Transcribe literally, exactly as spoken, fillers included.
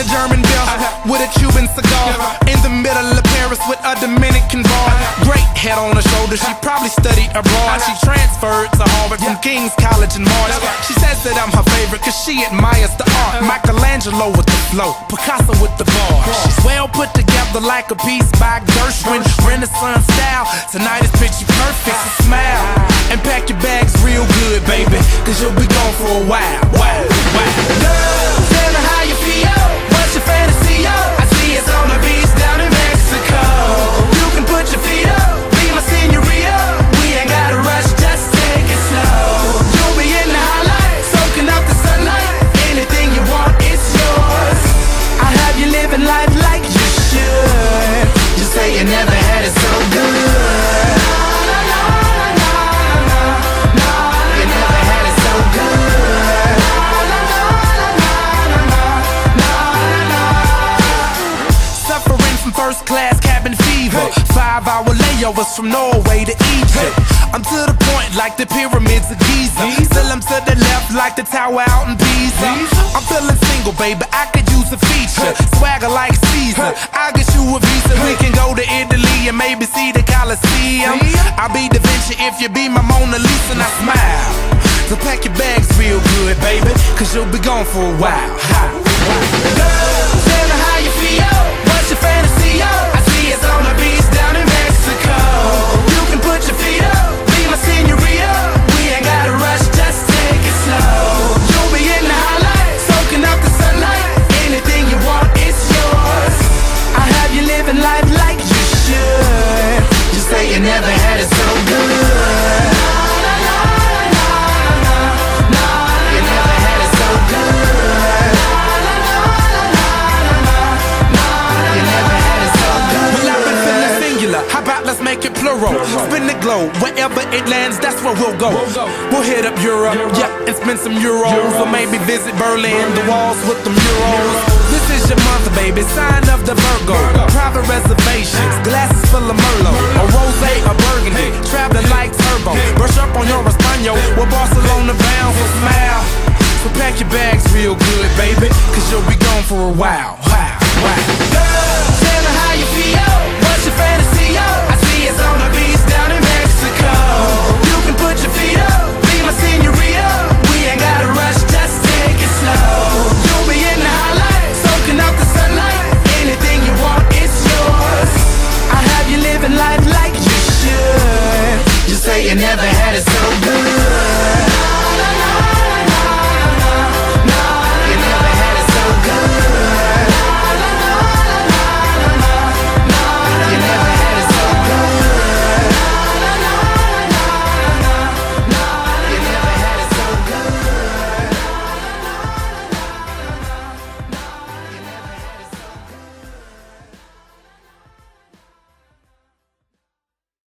German beer with a Cuban cigar. In the middle of Paris with a Dominican bar. Great head on her shoulder, she probably studied abroad. She transferred to Harvard from King's College in March. She says that I'm her favorite cause she admires the art. Michelangelo with the flow, Picasso with the bar. She's well put together like a piece by Gershwin, Renaissance style. Tonight is picture perfect, so smile and pack your bags real good, baby, cause you'll be gone for a while. Wow, wow. Girl, tell me how you feel. What's your fantasy, yo? I see it's on the beach down in Mexico. You can put your feet up, be my señorita. We ain't gotta rush, just take it slow. You'll be in the highlight, soaking up the sunlight. Anything you want, it's yours. I have you living life like you should. Just say you never had it so good. First class cabin fever, five hour layovers from Norway to Egypt. I'm to the point like the pyramids of Giza. Still I'm to the left like the tower out in Pisa. I'm feeling single, baby, I could use a feature. Swagger like Caesar, I'll get you a visa. We can go to Italy and maybe see the Colosseum. I'll be Da Vinci if you be my Mona Lisa and I smile. So pack your bags real good, baby, cause you'll be gone for a while. Girl, tell me how you feel. What's your fantasy, yo? I see it's on the beach down in Mexico. You can put your feet up, be my señorita. We ain't gotta rush, just take it slow. You'll be in the highlight, soaking up the sunlight. Anything you want, it's yours. I have you living life like you should. Just say you never had it so good. You never had it so good. How about let's make it plural? Spin the globe, wherever it lands, that's where we'll go. We'll hit up Europe, yeah, and spend some euros. Or maybe visit Berlin, the walls with the murals. This is your month, baby, sign of the Virgo. Private reservations, glasses full of Merlot. A rosé, a burgundy, traveling like turbo. Brush up on your Espanol, we're Barcelona bound, so smile. So pack your bags real good, baby, cause you'll be gone for a while. Wow, wow. Girl, tell me how you feel. What's your fantasy, yo? I see it's on the beach down in Mexico. You can put your feet up, be my señorita. We ain't gotta rush, just take it slow. You'll be in the highlight, soaking up the sunlight. Anything you want, it's yours. I have you living life like you should. Just say you never